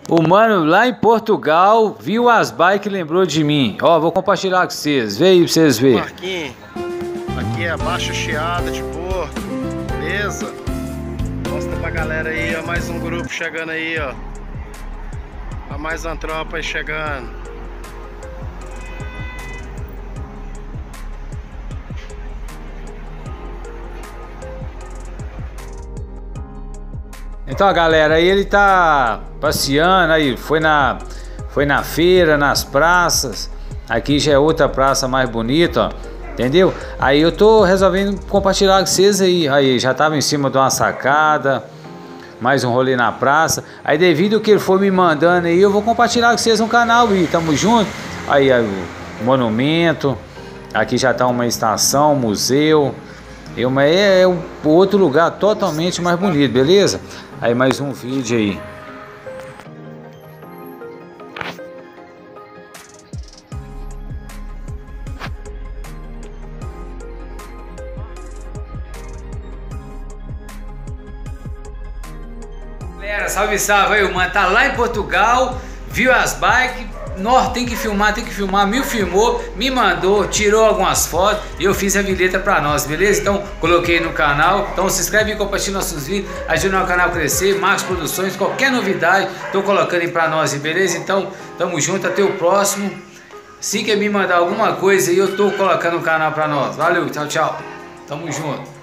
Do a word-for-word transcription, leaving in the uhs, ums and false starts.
O mano lá em Portugal viu as bikes e lembrou de mim. Ó, vou compartilhar com vocês. Vê aí pra vocês verem. Marquinhos, aqui é Baixa Chiada de Porto, beleza? Mostra pra galera aí, ó, mais um grupo chegando aí, ó. Ó, mais uma tropa aí chegando. Então, galera, aí ele tá passeando aí, foi na, foi na feira, nas praças. Aqui já é outra praça mais bonita, ó, entendeu? Aí eu tô resolvendo compartilhar com vocês aí. Aí já tava em cima de uma sacada, mais um rolê na praça. Aí devido ao que ele foi me mandando aí, eu vou compartilhar com vocês no canal aí, tamo junto. Aí, aí o monumento, aqui já tá uma estação, museu. Eu, é, é um outro lugar totalmente mais bonito, beleza? Aí mais um vídeo aí. Galera, salve, salve aí, o mano tá lá em Portugal, viu as bikes. Nó, tem que filmar, tem que filmar, me filmou, me mandou, tirou algumas fotos e eu fiz a vinheta pra nós, beleza? Então, coloquei no canal, então se inscreve e compartilha nossos vídeos, ajuda o canal a crescer, Marcos Produções, qualquer novidade, tô colocando aí pra nós, beleza? Então, tamo junto, até o próximo. Se quer me mandar alguma coisa aí, eu tô colocando no canal pra nós. Valeu, tchau, tchau. Tamo junto.